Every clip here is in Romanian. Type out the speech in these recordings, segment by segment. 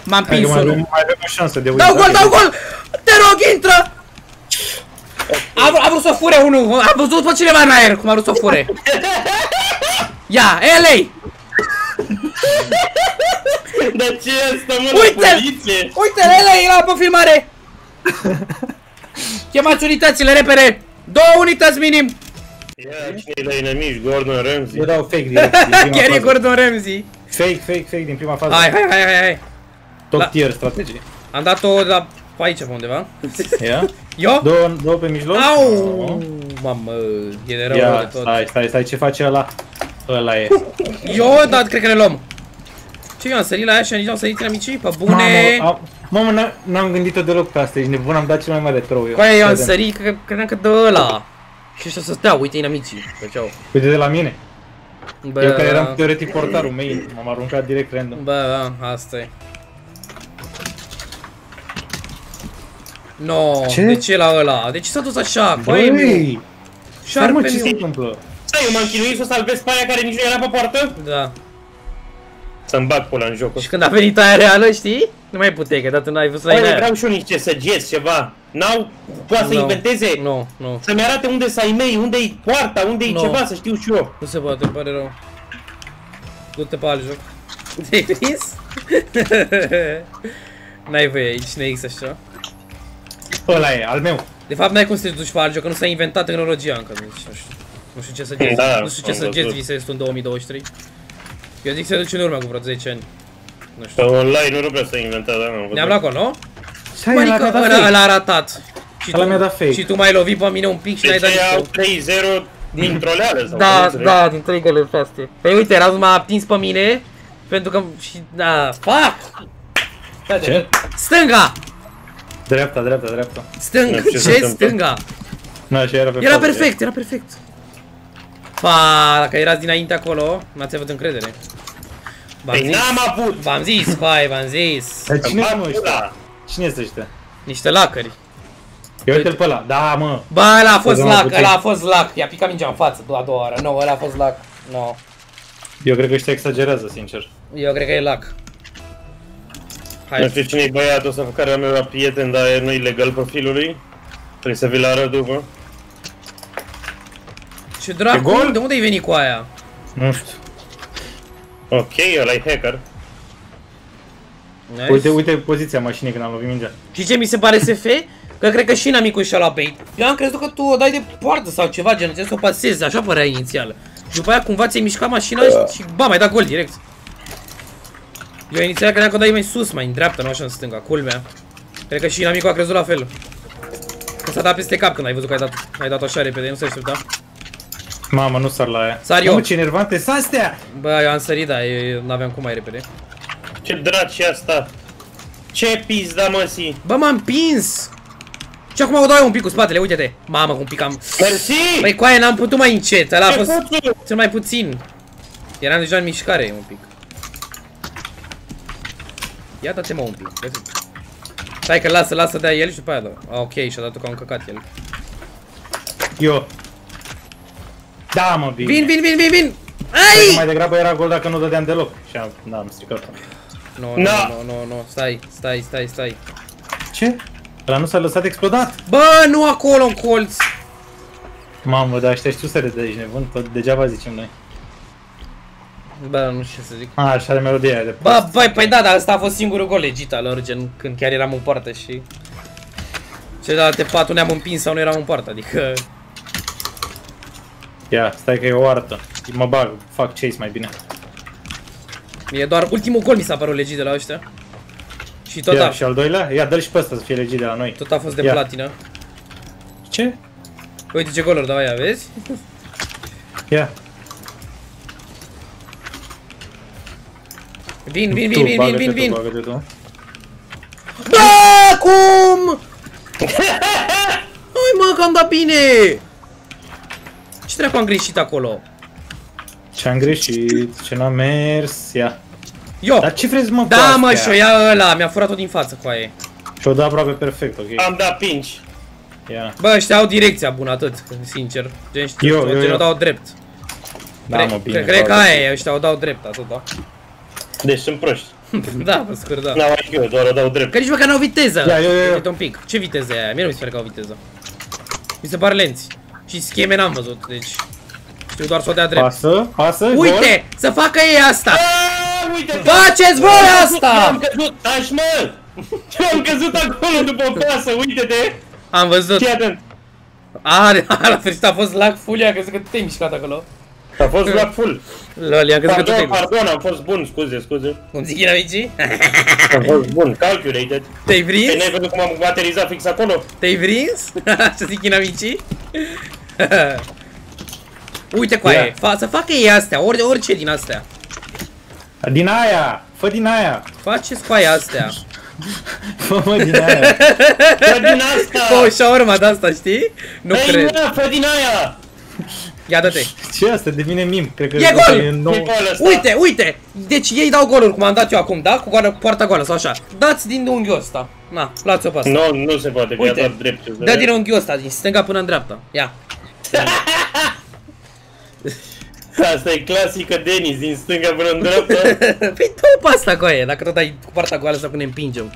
M-am prins unul. Mai avem o șansă de Dau gol, dau gol! Te rog, intră! A vrut să o fure unul, a văzut pe cineva în aer cum a vrut să o fure. Ia, LA! Dar ce e asta, mă, la poliție? Uite-l, LA, era pe filmare! Chemați unitățile, repede! 2 unități minim! Ia, cine-i la inamici? Gordon Ramsay? Eu dau fake direct. Chiar e Gordon Ramsay. Fake din prima fază. Hai. Top tier strategie. Am dat-o la aici pe undeva. Ia. Eu? Două pe mijloc. Au! Mamă, e de rău de tot. Stai, ce face ăla? Ăla e. Eu, dar cred că le luăm. Ce, eu am sărit la aia și nici n-am sărit inamicii? Pe bune! Mamă, n-am gândit-o deloc pe asta, ești nebun, am dat cel mai mare troll eu. Păi, eu am sărit, credeam că dă ăla. Și ăștia să stea, uite inamicii. Făceau. Uite de la mine. Bă, Eu care eram teoretic portarul meu, m-am aruncat direct random. Bă, asta e. No, Ce? de ce la ăla? De ce s-a dus așa? Băi! Șarpe ce se meu. întâmplă? Stai, eu m-am chinuit să salvez pe aia care nici nu era pe poartă? Da. Să-mi bag pula în jocul. Și când a venit aia reală, știi? Nu mai puteai, că dată n-ai văzut la Băi, aia. vreau și eu niște săgeți, ceva. N-au? Poate să inventeze? Nu. Să-mi arate unde s-ai mei, unde-i poarta, unde-i ceva, să știu și eu. Nu se poate, îmi pare rău. Du-te pe alt joc. Te-ai prins? N-ai voie aici, ne X așa. Ăla e, al meu. De fapt n-ai cum să te duci pe alt joc, că nu s-a inventat tehnologia încă, deci nu știu. Nu știu ce săgeți, Da, nu știu ce săgeți visezi tu în 2023. Eu zic să duci în urmă cu vreo 10 ani. Nu Pe știu. online nu prea s-a inventat, dar n-am Ne-am luat acolo, nu? Hai, Adică ăla a ratat. Ăla mi-a dat fake. Și tu m-ai lovit pe mine un pic și n-ai dat Deci nici au 3-0 din troleale sau Da, din 3 gălări astea. Păi uite, Erasmus m-a atins pe mine. Pentru că... și... da, fuck! Ce? Stânga! Dreapta. Stânga, Nu știu ce se ce întâmplă. stânga? Nu, așa era pe Era fază, perfect, era perfect. Pa, dacă erați dinainte acolo, n-ați avut încredere. Păi n-am avut! V-am zis, hai, v-am zis. Dar cine Îmi sunt bag ăștia? pula. Cine sunt ăștia? Niște lacări. Ia uite-l pe ăla. Da, mă. Bă, ăla a fost Să mă lac, puțin. ăla a fost lac. I-a picat mingea în față a doua oară. Nu, ăla a fost lac. Nu. Eu cred că ăștia exagerează, sincer. Eu cred că e lac. Nu Hai. știu cine-i băiatul ăsta pe care am eu la prieten, dar nu e legal profilul lui. Trebuie să vi-l arăt după. Ce dracu, E gol? de unde ai venit cu aia? Nu știu. Ok, ăla-i hacker. Nice. Uite poziția mașinii când am lovit mingea. Și ce mi se pare SF? Că cred că și inamicul și-a luat bait. Eu am crezut că tu o dai de poartă sau ceva, gen, trebuie să o pasezi, așa părea inițial. Și după aia cumva ți-ai mișcat mașina și ba, mai dat gol direct. Eu inițial credeam că o dai mai sus, mai în dreapta, nu așa în stânga, culmea. Cred că și inamicul a crezut la fel. Că s-a dat peste cap când ai văzut că ai dat așa repede, nu se aștepta. Mamă, nu sar la aia. Sar eu. Mamă, ce nervante sunt astea! Bă, eu am sărit, dar eu n-aveam cum mai repede. Ce draci e asta? Ce pizda, măsii? Bă, m-am împins! Și acum o dau eu un pic cu spatele, uite-te. Mamă, cum un pic am... Mersi! Păi cu aia n-am putut mai încet, ăla a Ce fost puțu? cel mai puțin. Eram deja în mișcare un pic. Ia dă-te mă un pic. Stai că lasă dea el și după aia dă. Ah, ok, și-a dat-o că a încăcat el. Eu. Da, mă, bine. Vin! Cred că Ai! mai degrabă era gol dacă nu dădeam deloc. Și am stricat-o. Nu, stai. Ce? Ăla nu s-a lăsat explodat? Bă, nu acolo în colț! Mamă, dar ăștia știu să râdă, ești nebun, că degeaba zicem noi. Bă, nu știu ce să zic. A, așa are melodia aia de Bă, băi, păi da, dar ăsta a fost singurul gol legit al lor, gen, când chiar eram în poartă și... Celelalte 4 ne-am împins sau nu eram în poartă, adică... Ia, stai că e o artă. Mă bag, fac chase mai bine. E doar ultimul gol mi s-a părut legit de la ăștia. Și tot Ia, a... și al doilea? Ia, dă-l și pe ăsta să fie legit de la noi. Tot a fost de Ia. platină. Ce? Uite ce goluri dau aia, vezi? Ia. Vin. Bagă-te tu. Da, cum? Hai mă, că am dat bine! Ce dracu am greșit acolo? Ce-am greșit, ce n-a mers, ia. Eu! Dar ce vreți mă cu Da, mă, astea? și-o ia ăla, mi-a furat-o din față cu aia. Și-o dă aproape perfect, ok. Am dat pinch. Ia. Bă, ăștia au direcția bună, atât, sincer. Gen, Eu. o dau drept. Da, mă, bine. Cred că aia e, ăștia o dau drept, atât, da. Deci sunt proști. Da, pe scurt, da. N-au IQ, doar o dau drept. Că nici măcar n-au viteză. Ia, eu. Uite un pic. Ce viteză e aia? Mie nu mi se pare că au viteză. Mi se par lenți. Și scheme n-am văzut, deci... Știu doar să o dea drept. Pasă, Uite! Să facă ei asta! Uite! Faceți voi asta! Am căzut! Taci, mă! Am căzut acolo după o pasă, uite-te! Am văzut. Fii atent! La sfârșit a fost lag full, i-a crezut că te-ai mișcat acolo. A fost la full. Lol, i-a crezut că tu te-ai mișcat. Pardon, am fost bun, scuze. Cum zic inamicii? Am fost bun, calculated. Te-ai Păi prins? n-ai văzut cum am aterizat fix acolo? Te-ai prins? Ce zic inamicii? Uite cu aia, să facă ei astea, orice din astea. Din aia! Fă din aia! Faceți cu aia astea. Fă mă din aia! Fă din asta! Fă o șaurma de asta, știi? Nu Ei, cred. mă, fă din aia! Ia dă-te. Ce asta? Devine mim. Cred că E gol! e nou. E gol ăsta. Uite! Deci ei dau goluri, cum am dat eu acum, da? Cu poarta goală sau așa. Dați din unghiul ăsta. Na, luați-o pe asta. Nu se poate, că e doar drept. Dă din unghiul ăsta, din stânga până în dreapta. Ia. Asta e clasică Denis, din stânga până în dreapta. Păi dă pe asta cu aia, dacă tot ai cu poarta goală sau când ne împingem.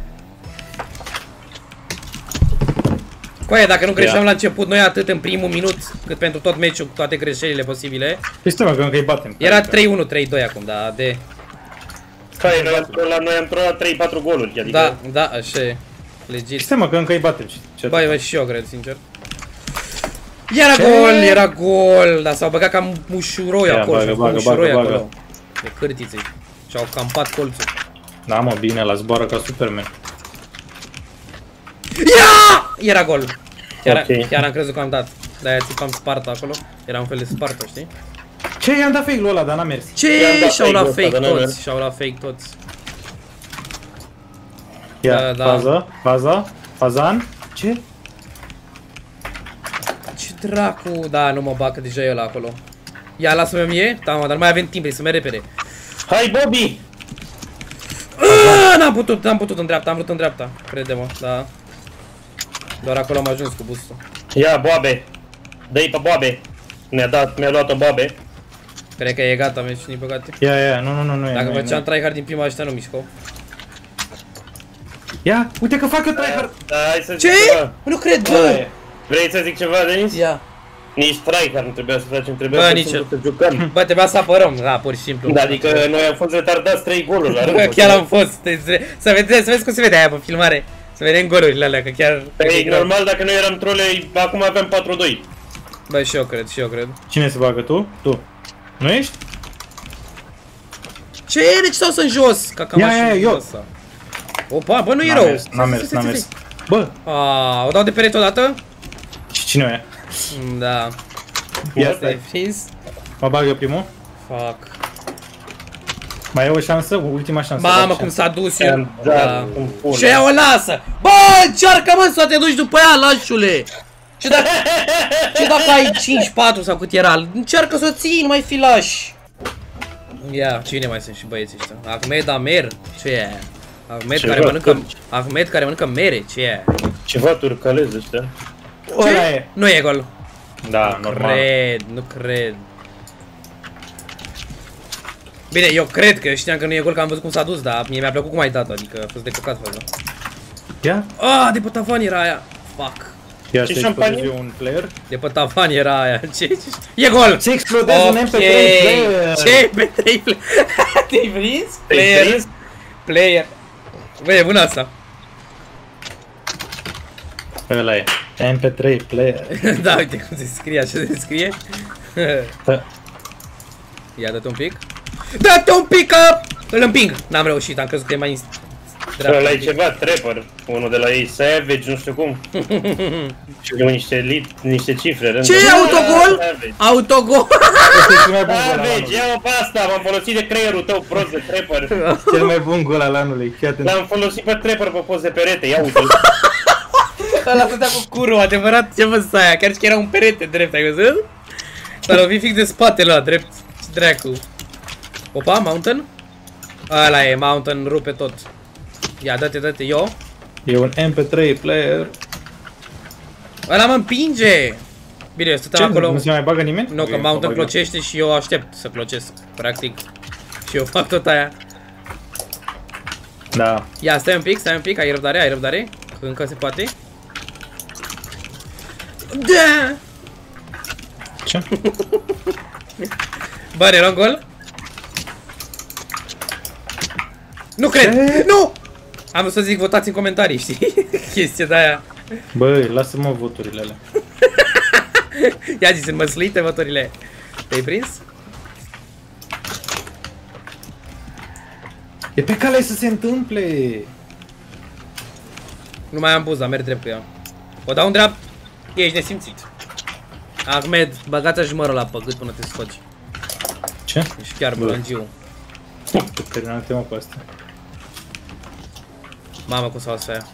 Cu aia, dacă nu greșeam la început noi atât în primul minut, cât pentru tot meciul, cu toate greșelile posibile. Păi stai mă, că încă îi batem. Era 3-1, 3-2 acum, da, de... Hai, la noi am tronat 3-4 goluri, adică... Da, așa e. Legit. Stai mă, că încă îi batem. Băi, și eu cred, sincer. Era gol, dar s-au băgat cam mușuroi acolo, mușuroi acolo. De cârtiței. Și-au campat colțul. Da mă, bine, la zboară ca Superman. Era gol. Chiar am crezut că am dat. De-aia țipam Sparta acolo. Era un fel de Sparta, știi? Ce? I-am dat fake-ul ăla, dar n-a mers. Ce? Și-au luat fake toți. Și-au luat fake toți. Ia, fazan. Ce? Ce dracu? Da, nu mă bag, că deja e ăla acolo. Ia, lasă-mă mie. Da, mă, dar nu mai avem timp, trebuie să merg repede. Hai, Bobby! N-am putut în dreapta, am vrut în dreapta. Crede-mă, da. Doar acolo am ajuns cu boostul. Ia, Boabe! Dă-i pe Boabe! Mi-a luat-o Boabe. Cred că e gata, meci, din păcate. Ia, nu e. Dacă făceam tryhard din prima ăștia, nu mișcau. Ia, uite că fac eu tryhard! Da, hai să zic Ce? ceva. Nu cred, bă! Vrei să zic ceva, Denis? Ia. Nici tryhard nu trebuia să facem, trebuia Bă, să nici jucăm. Bă, trebuia să apărăm, da, pur și simplu. Da, adică noi am fost retardați 3 goluri la rând. Bă, chiar am fost. Să vezi cum se vede aia pe filmare. Să vedem golurile alea, că chiar... E normal, dacă noi eram trole, acum aveam 4-2. Bă, și eu cred. Cine se bagă, tu? Tu. Nu ești? Ce e? De ce stau să-n jos? Ca mașină eu. ăsta. Opa, bă, nu e rău. N-a mers. Bă! O dau de perete odată? Și cine o ia? Da. Ia Stai prins. Mă bag eu primul? Fuck. Mai e o șansă? Ultima șansă. Mamă, cum s-a dus eu. Da. Și ea o lasă. Bă, încearcă, mă, să te duci după ea, lașule. Și dacă ai 5-4 sau cât era, încearcă să o ții, nu mai fi laș. Ia, cine mai sunt și băieții ăștia? Ahmed Amer? Ce e aia? Ahmed care mănâncă mere, ce e aia? Ceva turcalez ăștia. Ce? Nu e gol. Da, normal. Nu cred. Bine, eu cred că știam că nu e gol, că am văzut cum s-a dus, dar mie mi-a plăcut cum ai dat-o, adică a fost de căcat faza. Ia? De pe tavan era aia. Fuck. Ia să explodez eu un player. De pe tavan era aia. Ce? E gol! Se explodez un MP3 player! Ce? MP3 player? Te-ai prins? Player. Băi, e bună asta. Ăla e. MP3 player. Da, uite cum se scrie, așa se scrie. Ia, dă-te un pic. Dă-te un pic, că îl împing. N-am reușit, am crezut că e mai Ăla e ceva trapper, unul de la ei, Savage, nu știu cum. Și cu niște cifre. Ce? Autogol? Autogol? Savage, ia-o pe asta, m-am folosit de creierul tău prost de trapper. Cel mai bun gol al anului, fii atent. L-am folosit pe trapper pe post de perete, ia uite-l. Ăla stătea cu curul, adevărat, ce vă aia, chiar și că era un perete drept, ai văzut? S-a lovit fix de spatele ăla, drept, dracu. Opa, Mountain? Ăla e, Mountain rupe tot. Ia, dă-te, eu. E un MP3 player. Ăla mă împinge! Bine, eu stăteam acolo. Nu se mai bagă nimeni? Nu, că Mountain clocește și eu aștept să clocesc, practic. Și eu fac tot aia. Da. Ia, stai un pic, ai răbdare, că încă se poate. Da! Ce? Bă, ne luăm gol? Nu cred! Nu! Am vrut să zic votați în comentarii, știi? Chestia de aia. Băi, lasă-mă voturile alea. Ia zi, sunt măslite voturile. Te-ai prins? E pe cale să se întâmple. Nu mai am buza, merg drept cu ea. O dau în drept. Ești nesimțit. Ahmed, băgați jumărul la păgât până te scoci. Ce? Ești chiar bălăngiu. Terminate-mă cu asta. Mamă, cu salsa aia.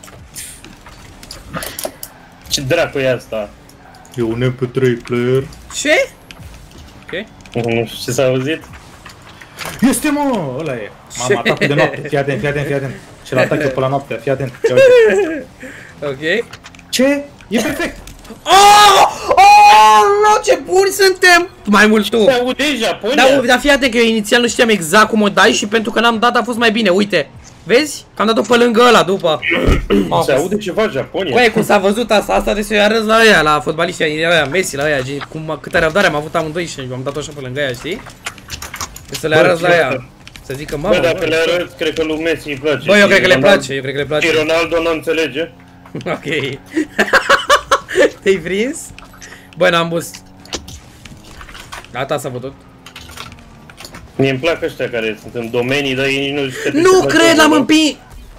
Ce dracu e asta? E un MP3 player. Ce? Ok. Nu știu ce s-a auzit. Este, mă! Ăla e. Mama, atacul de noapte. Fii atent, fii atent, fii atent. Și-l atacă pe la noapte, fii atent. Ia uite. Ok. Ce? E perfect! Oh! Oh! No, ce buni suntem! Mai mult tu. Se aude Japonia? Dar fii atent că eu inițial nu știam exact cum o dai și pentru că n-am dat a fost mai bine, uite. Vezi? Că am dat-o pe lângă ăla după. Se aude ceva Japonia. Băi, cum s-a văzut asta trebuie să-i arăți la ăia, la fotbaliștii ăia, Messi, la ăia, câtă răbdare am avut amândoi și am dat-o așa pe lângă ăia, știi? Trebuie să le arăți la ăia. Să zică, mamă, Bă, dacă le arăți, cred că lui Messi îi place. bă, eu cred că le place, Și Ronaldo nu înțelege. Ok. Te-ai prins? Bă, n-am bus. Gata, s-a bătut. Mie îmi plac ăștia care sunt în domenii, dar ei nu știu. Nu cred, l-am împins!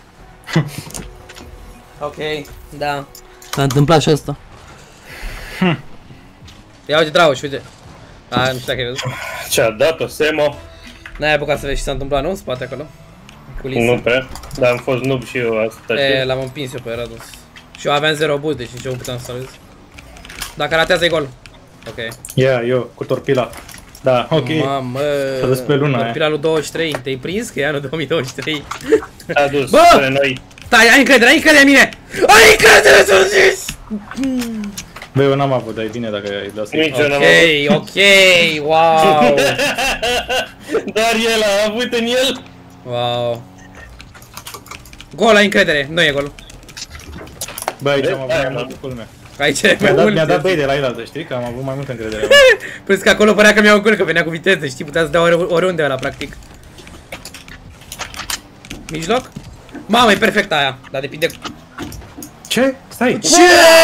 Ok, da. S-a întâmplat și asta. Ia uite, Dragoș, uite. A, nu știu dacă ai văzut. Ce-a dat-o Semo? N-ai apucat să vezi ce s-a întâmplat, nu? În spate acolo. Nu prea, dar am fost noob și eu asta. L-am împins eu pe Radus. Și eu aveam 0 boost, deci nici eu nu puteam să salvez. Dacă ratează e gol. Ok. Ia, eu, cu torpila. Da, ok. Mamă, S-a dus pe luna aia. torpila lui 23, te-ai prins că e anul 2023? A dus Bă! spre noi. Stai, ai încredere în mine! Ai încredere să zici! Băi, eu n-am avut, dar e bine dacă ai dat să-i. Nici eu n-am avut. Ok, wow! Dar el a avut în el. Wow! Gol, ai încredere, nu e gol. Bă, aici am Vezi? avut mai Aia, mult da. cu culmea. Aici e mai mult. Mi-a dat băi de la el, știi? Că am avut mai multă încredere. Plus că acolo părea că mi-au gol, că venea cu viteză, știi? Putea să dea oriunde ăla, practic. Mijloc? Mamă, e perfect aia, dar depinde... Ce? Stai! Ce?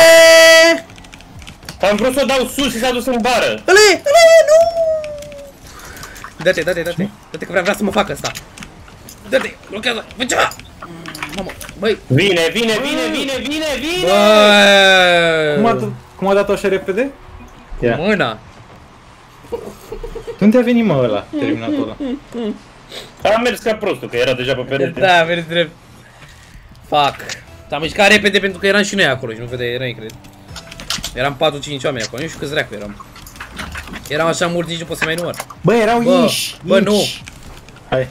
Am vrut să o dau sus și s-a dus în bară. Ăla-i, nu! Dă-te, că vrea să mă facă asta. Dă-te, blochează, fă ceva! Mamă, băi! Vine! Bă! Cum a dat-o așa repede? Ia. Mâna! Unde a venit, mă, ăla? Terminatul ăla. Am mers ca prostul, că era deja pe perete. Da, vezi drept. Fuck. S-a mișcat repede pentru că eram și noi acolo și nu vedeai noi, cred. Eram 4-5 oameni acolo, nu știu câți dracu eram. Eram așa mulți, nici nu pot să mai număr. Bă, erau Bă, inși! bă, nu. Hai.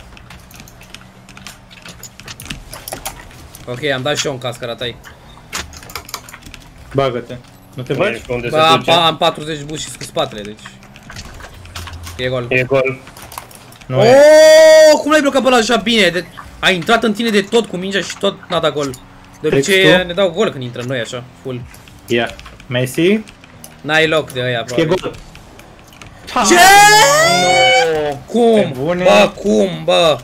Ok, am dat și eu un cască la tai. Bagă-te. Nu te bagi? Unde se Ba, duce? am 40 buși cu spatele, deci. E gol. E gol. Nu e. Oh, cum l-ai blocat pe ăla așa bine? A intrat în tine de tot cu mingea și tot n-a dat gol. De obicei Textul? ne dau gol când intrăm noi așa, full. Ia. Messi. N-ai loc de ăia, E probabil. gol. Ce? No. Cum? bune. Bă, cum, bă?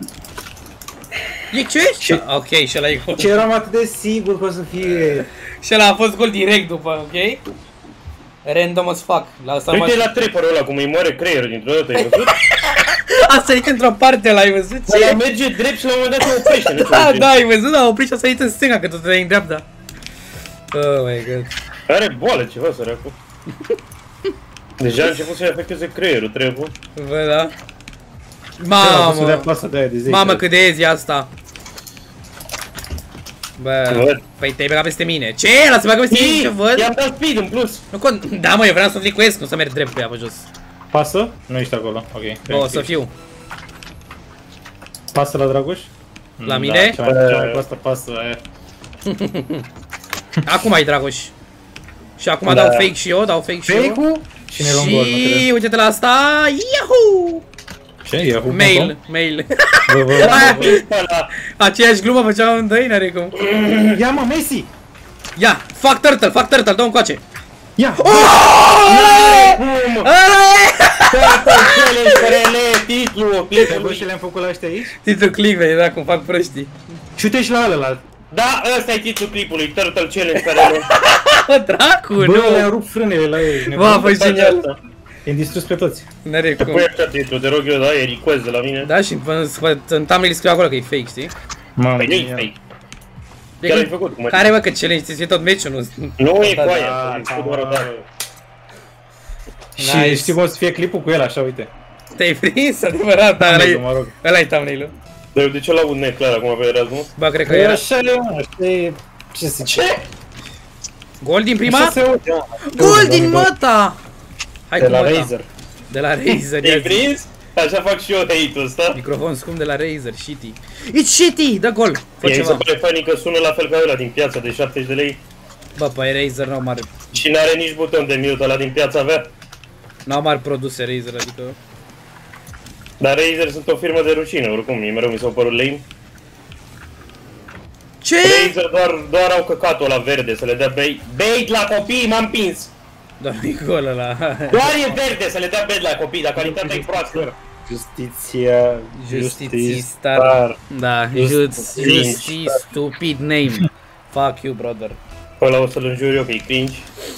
E ce? Ok, și ăla e gol. Ce eram atât de sigur că o să fie. Și ăla a fost gol direct după, ok? Random as fuck. La asta Uite la trepărul ăla cum îi moare creierul dintr-o dată, ai văzut? a sărit într-o parte, l-ai văzut? Ăla Ce? merge drept și la un moment dat se oprește, nu știu Da, de ce. da, ai văzut? Da, a oprit și a sărit în stânga, că tot în dreapta. Oh my god. Are boală ceva, săracul. Deja a început să-i afecteze creierul, trebuie. Bă, da. Să dea Mamă. plasă de aia de 10. Mamă, cât de ezi e asta. Bă, Văd. păi te-ai băgat peste mine. Ce? Ăla se bagă peste mine, ce văd? I-am dat speed în plus. Nu cont. Da, mă, eu vreau să flicuiesc, nu să merg drept pe ea pe jos. Pasă? Nu ești acolo. Ok. O să fiu. Pasă la Dragoș? La mine? Da, cea mai proastă pasă aia. Acum ai Dragoș. Și acum Da. dau fake și eu, dau fake și eu. Fake-ul? Și ne luăm gol, nu Și cred. uite-te la asta. Yahoo! Ce? Yahoo.com? Mail. Bă. Aceeași glumă făceam amândoi, n-are cum. Ia mă, Messi! Ia, fac turtle, dă-o încoace. Ia! Titlul Bă, și le-am făcut la ăștia aici? Titlul clipului, da, cum fac proștii. Și uite și la ălălalt. Da, ăsta e titlul clipului, Turtle Challenge care Bă, dracu, Bă, nu! le-am rupt frânele la ei. Bă, a fost genial. E distrus pe toți. N-are cum. Păi așa titlul, te rog eu, da, e request de la mine. Da, și în thumbnail scriu acolo că e fake, știi? Mamă, Păi nu-i genial. fake. Chiar ai făcut, cum Care, bă, că challenge ți-e tot meciul, nu? Nu e Da, cu da, aia, e cu doar o dată. Și Nice. știi cum o să fie clipul cu el așa, uite. Te-ai prins, adevărat, dar Thumbnail-ul, mă rog. ăla-i thumbnail-ul. Dar eu de ce l-aud neclar acum pe Erasmus? Bă, cred că Păi era așa e, mă, așa e... Ce se zice? gol din prima? Așa se aude, mă. Gol din măta! Hai De cu la măta. Razer. De la Razer, Te-ai ia zi. prins? Așa fac și eu hate-ul ăsta. Microfon scump de la Razer, shitty. It's shitty, dă gol, fă Mie mi se ceva. pare funny că sună la fel ca ăla din piața de 70 de lei Bă, pe Razer n-au mari, și n-are nici buton de mute, ăla din piața avea. n-au mari produse Razer, adică... Dar Razer sunt o firmă de rușine, oricum, mie mereu mi s-au părut lame. Ce? Razer doar au căcatul ăla verde, să le dea bait la copii, m-am pins. Doar e gol ăla. Doar e verde să le dea bait la copii, dar calitatea e proastă. Justiția... Justistar. Da, Just- Justi, stupid name. Fuck you, brother. Ăla o să-l înjur eu că e cringe.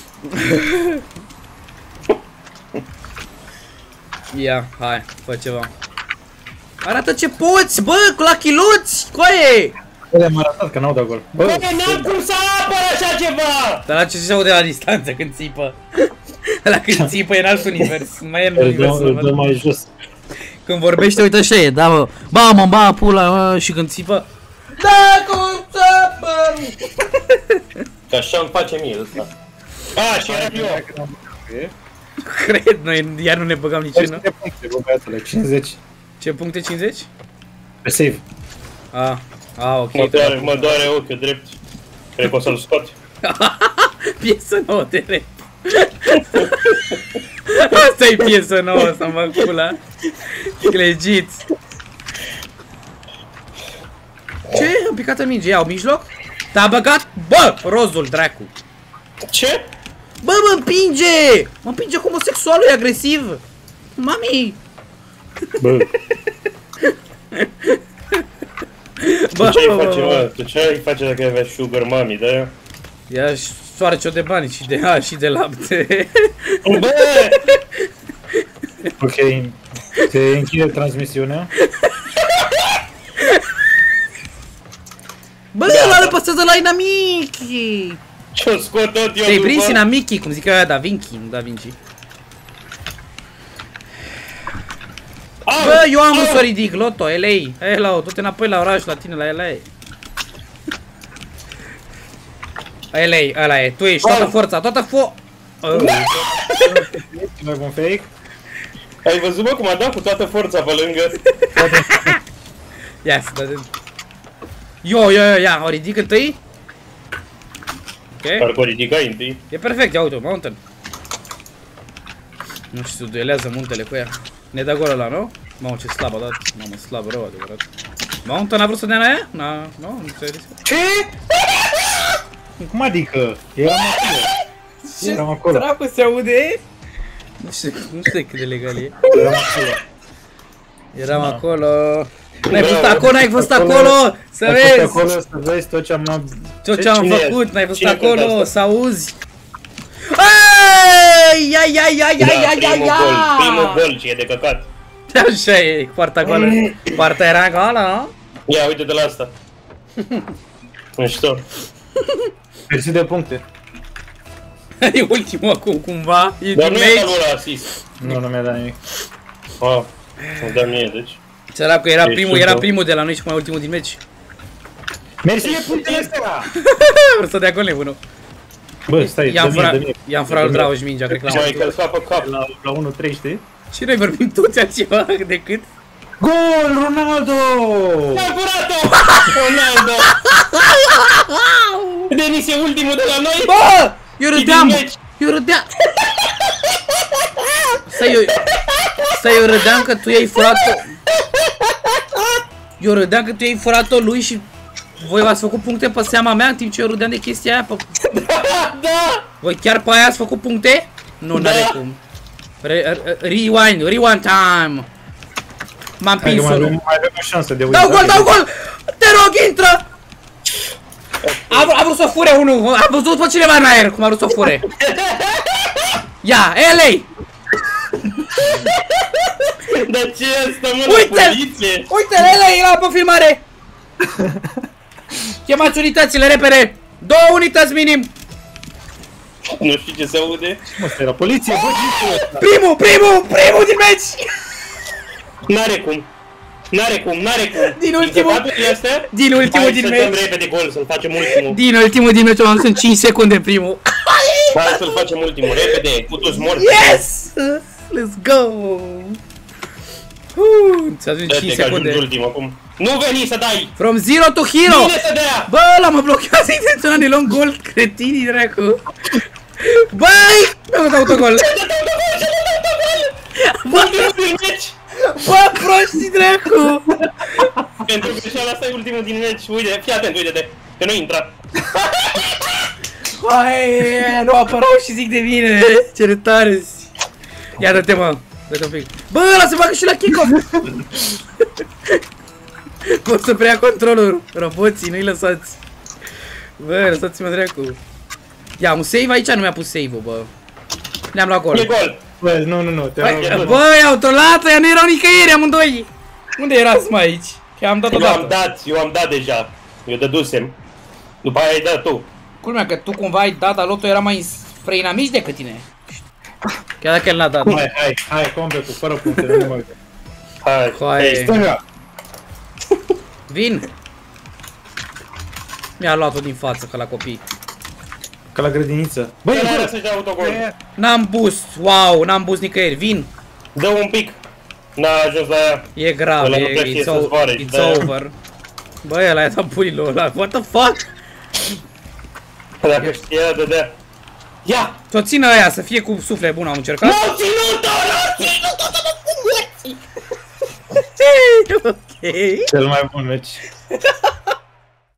Ia, hai, fă ceva. Arată ce poți, bă, la chiluți, coaie! Le-am arătat că n-au dat gol. Bă, n-am cum să apăr așa ceva! Dar la ce se aude la distanță când țipă? La când țipă e în alt univers, nu mai e în Îl universul dă ăla. mai jos. Când vorbește, uite așa e, da, bă, ba, mă, ba, pula, mă, și când țipă, da, cum să apăr! Că așa îmi face mie ăsta. A, și eram eu. Cred, noi iar nu ne băgam niciunul. Ce puncte, bă, băiatule? 50. Ce puncte 50? Pe save. Ok. Mă doare ochiul drept. Cred că o să-l scot. Piesă nouă de rap. Asta e piesă nouă, să-mi fac pula. Legit. Ce? Am picat în minge, iau mijloc? T-a băgat? Bă, rozul, dracu. Ce? Bă, mă împinge! Mă împinge homosexualul, e agresiv. Mami! Bă, Bă, Ce ai face, mă? Tu ce ai face dacă ai avea sugar mami, da? Ia soarce-o de bani și de lapte. Bă! ok. Se închide transmisiunea. Bă, ăla le păstrează la inamici! Ce-o scot tot eu Te-ai după? prins inamici, cum zic eu Da Vinci, nu Da Vinci. Bă, eu am să ridic, Loto, LA. Hello, du-te înapoi la oraș, la tine, la LA. LA, ăla e, tu ești, toată forța, Mai bun fake. Ai văzut, mă, cum a dat cu toată forța pe lângă? Ia să dă. Ia, o ridic întâi. Ok, Parcă o ridicai întâi. e perfect, ia uite-o, mountain. Nu știu, duelează muntele cu ea. Ne dă gol ăla, nu? Mamă, ce slab a dat. Mamă, slab, rău, adevărat. Mountain a vrut să dea la ea? Nu se riscă. Ce? Cum adică? Eram acolo. Eram acolo. Dracu se aude? Nu știu cât de legal e. Eram acolo. Eram acolo. N-ai fost acolo, să Ai fost vezi acolo să vezi tot ce am... tot ce am Cine făcut, e? n-ai fost Cine acolo, cântă asta? să auzi. Ia, Primul gol, ce e de căcat. Așa e, poarta goală. Poarta era goală, nu? Ia, uite de la asta. Mișto. Mersi de puncte. E ultimul acum, cumva, e Dar din nu e meci. la asist. Nu mi-a dat nimic. Îmi dă mie, deci. Săracul era primul de la noi și mai ultimul din meci. Mersi de punctele astea! Vreau să dea gol nebunul. Bă, stai, dă mie. I-am furat lui Dragoș mingea, cred că l-am Mai că scapă cap. La 1-3, știi? Și noi vorbim toți altceva decât... Gol, Ronaldo! Am furat-o! Ronaldo! Denis e ultimul de la noi? Bă! Eu râdeam! meci. Eu râdeam! Asta eu râdeam că tu i-ai furat-o. Eu râdeam că tu i-ai furat-o lui și voi v-ați făcut puncte pe seama mea în timp ce eu râdeam de chestia aia pe... Da! Voi chiar pe aia ați făcut puncte? Nu, n-are cum. Rewind time. M-am Hai că prins unul. mai avem o șansă de Dau gol, dau gol! Te rog, intră! A vrut să o fure unul, a văzut pe cineva în aer cum a vrut să o fure. Ia, LA! Dar ce e asta, mă, Uite-l! la poliție? Uite-l, LA, la pe filmare! Chemați unitățile, repede! 2 unități minim! Nu știu ce se aude. Mă, stai la poliție, bă, ce-i ăsta? Primul din meci! N-are cum. N-are cum. Din ultimul- Închevatul este? din ultimul Hai din să meci. dăm repede gol, să-l facem ultimul. Din ultimul din meci am ajuns în 5 secunde primul. Hai să-l facem ultimul, repede, cu toți morți. Yes! Let's go! Ți-a ajuns 5 Dă-te că ajungi secunde. ultim acum. Nu veni să dai! From zero to hero! Bine să dea! Bă, ăla mă blochează intenționat, ne luăm gol, cretinii, dracu! Băi! Mi-am dat autogol! Ultimul din meci! Bă, proștii, dracu! Pentru greșeala asta e ultimul din meci. Uite, fii atent, uite-te, că nu intra. Hai, nu apărau și zic de mine! Ce retare-ți! Ia dă-te, mă! Dă-te un pic! Bă, ăla se bagă și la kick-off! Pot să preia controlul! Roboții, nu-i lăsați! Bă, lăsați-mă, dracu! Ia, un save aici? Nu mi-a pus save-ul, bă! Ne-am luat E gol! gol! Bă, nu, te rog. Băi, autolată, ea nu erau nicăieri, amândoi! Unde erați, mă, aici? Că am dat odată. Eu am dat deja. Eu dădusem. După aia ai dat tu. Culmea că tu cumva ai dat, dar Loto era mai spre inamici decât tine. Chiar dacă el n-a dat. Hai, completul, fără puncte, nu mă uit. Hai, Hai. Stânga! Vin! Mi-a luat-o din față, ca la copii. Ca la grădiniță. Băi, Băi, e era gol! să-și dea autogol. N-am boost, wow, n-am boost nicăieri, vin! Dă un pic. N-a ajuns la ea. E grav, Ăla nu prea știe să zboare, it's da. over. Băi, ăla i-a dat puilul ăla, what the fuck? Dacă știa, dădea. Ia! Să o țină aia, să fie cu suflet bun, am încercat. N-au ținut-o! N-au ținut-o! Ok. Cel mai bun meci.